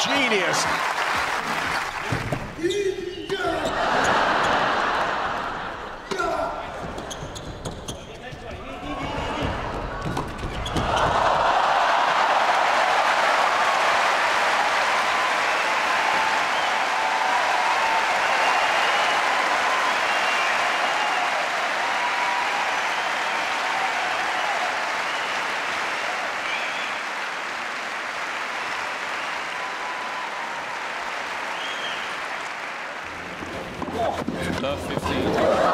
genius. Love 15.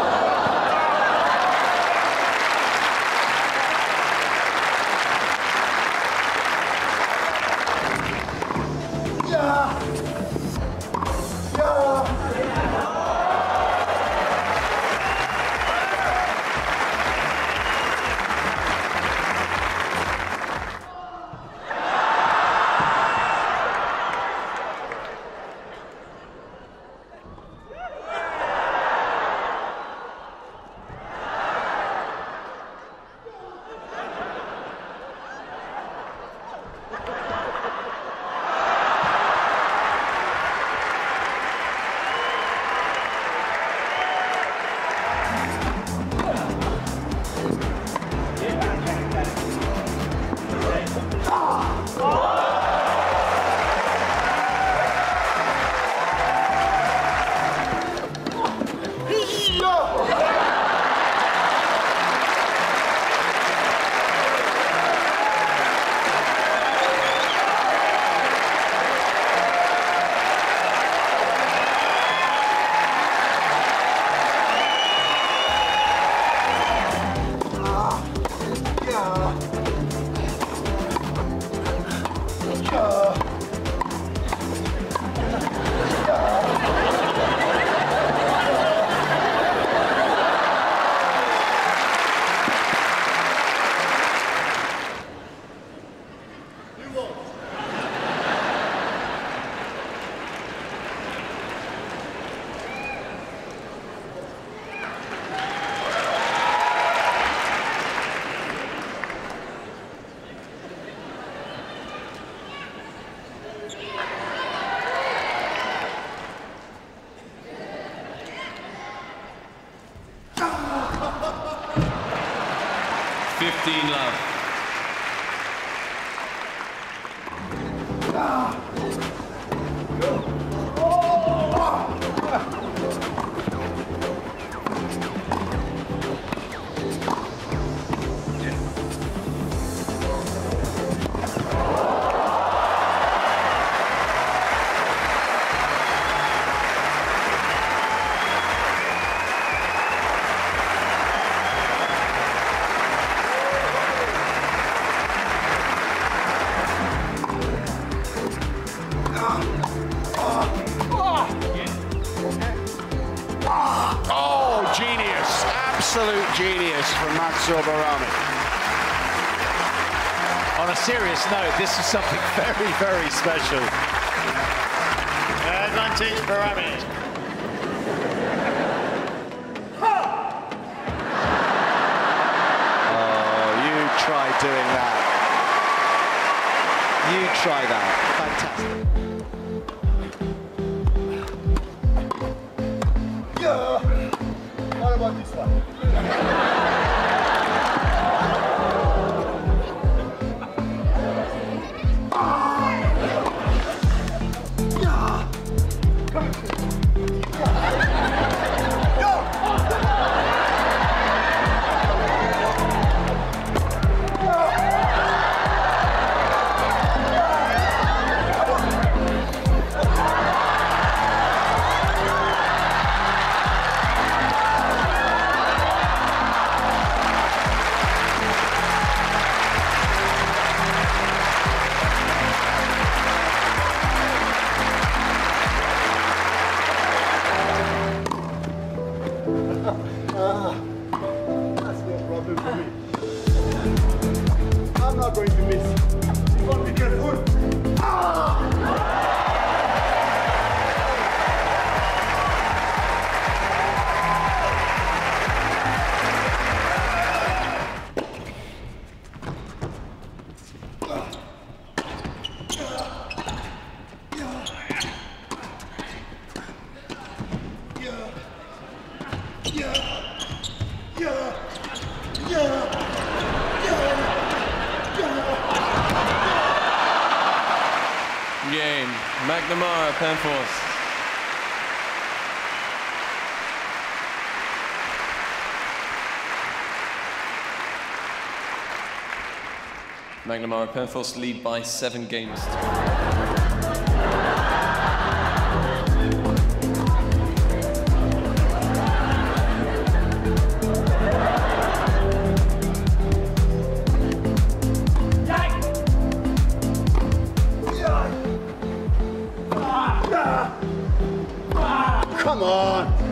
Love. Genius, absolute genius from Mansour Bahrami. On a serious note, this is something very, very special. Advantage Bahrami. Oh, you try doing that. You try that. Fantastic. What about this one? That's no problem for me. I'm not going to miss. You want to be careful? McNamara, Penforce. McNamara, Penforce lead by 7 games. Come on!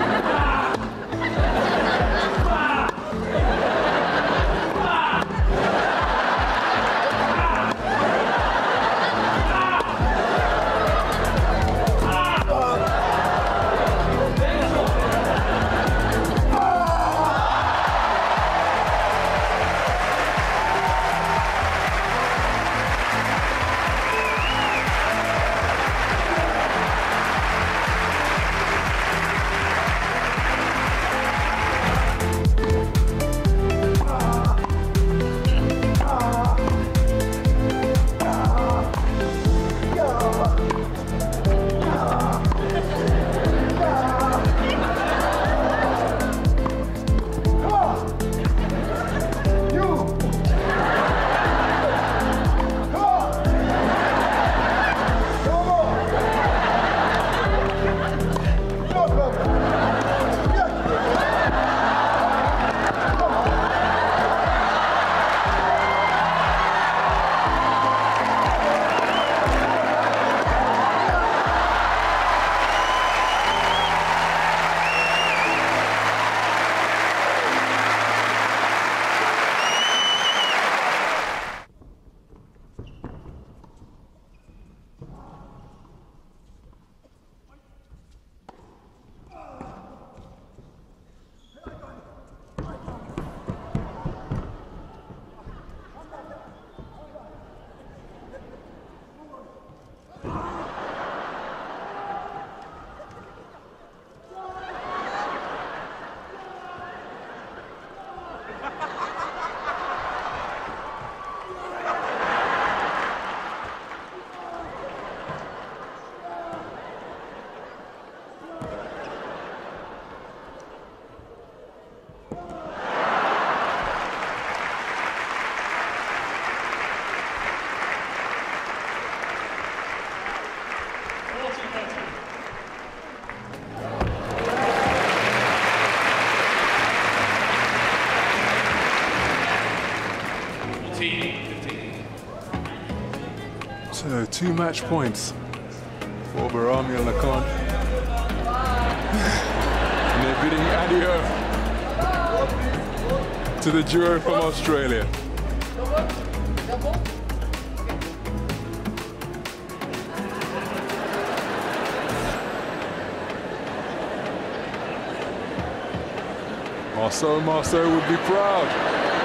So 2 match points for Bahrami and Lacan. And they're bidding adieu to the duo from Australia. Mansour would be proud.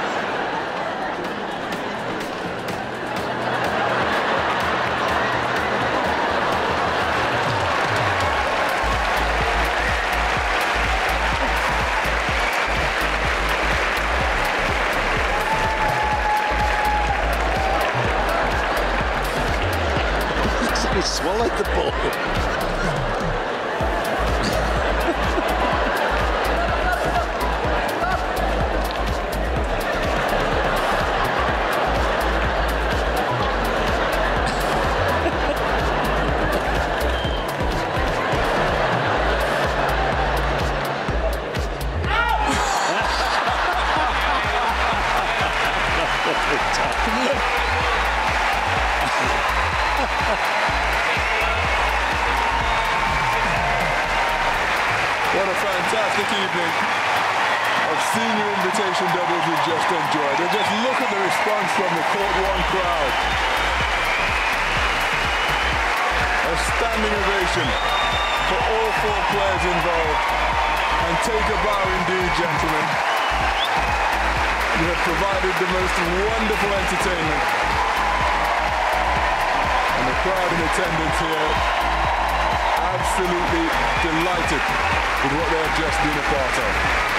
He swallowed the ball. What a fantastic evening of senior invitation doubles we've just enjoyed. And just look at the response from the Court 1 crowd. A standing ovation for all 4 players involved. And take a bow indeed, gentlemen. You have provided the most wonderful entertainment. And the crowd in attendance here absolutely delighted with what they have just been a part of.